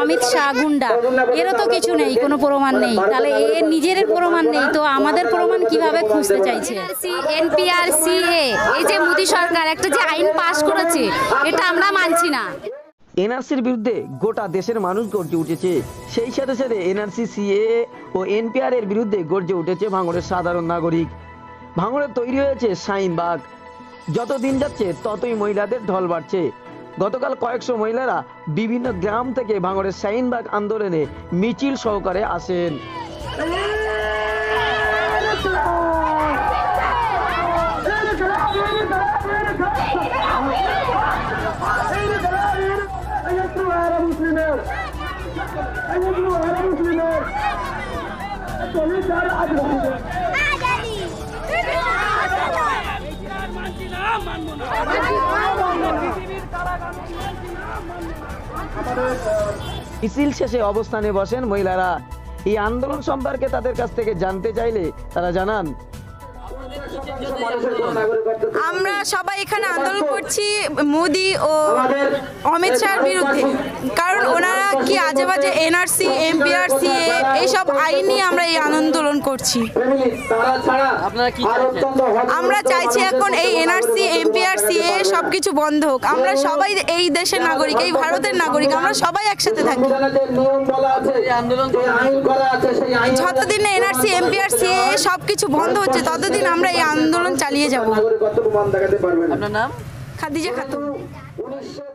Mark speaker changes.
Speaker 1: অমিত শাহ গুন্ডা, এরও তো কিছু নেই, কোনো প্রমাণ নেই, তাহলে এর নিজের প্রমাণ নেই তো আমাদের প্রমাণ কিভাবে খুঁজতে চাইছে?
Speaker 2: এনপিআর সিএ, এই যে মোদী সরকার একটা যে আইন পাশ করেছে এটা আমরা মানছি না।
Speaker 3: এনআরসির বিরুদ্ধে গোটা দেশের মানুষ গর্জে উঠেছে, সেই সাথে সাথে এনআরসি, সিএএ ও এনপিআর এর বিরুদ্ধে গর্জে উঠেছে ভাঙড়ের সাধারণ নাগরিক। ভাঙড়ে তৈরি হয়েছে শাহিনবাগ। যত দিন যাচ্ছে ততই মহিলাদের ঢল বাড়ছে। গতকাল কয়েকশো মহিলারা বিভিন্ন গ্রাম থেকে ভাঙড়ের শাহিনবাগ আন্দোলনে মিছিল সহকারে আসেন। মিছিল শেষে অবস্থানে বসেন মহিলারা। এই আন্দোলন সম্পর্কে তাদের কাছ থেকে জানতে চাইলে তারা জানান,
Speaker 4: আমরা সবাই এখানে আন্দোলন করছি মোদি ও অমিত শাহের বিরুদ্ধে, কারণ ওনারা কি আজে বাজে এনআরসি, এমপিআর, সিএ এইসব আইন নিয়ে আমরা এই আন্দোলন করছি। আমরা চাইছি এখন এই এনআরসি, এমপিআর, সিএ সবকিছু বন্ধ হোক। আমরা সবাই এই দেশের নাগরিক, এই ভারতের নাগরিক, আমরা সবাই একসাথে থাকি। যতদিন এনআরসি, এমপিআর, সিএ সবকিছু বন্ধ হচ্ছে ততদিন আমরা এই আন্দোলন চালিয়ে যাব।
Speaker 3: আপনার নাম?
Speaker 4: খাদিজা খাতুন।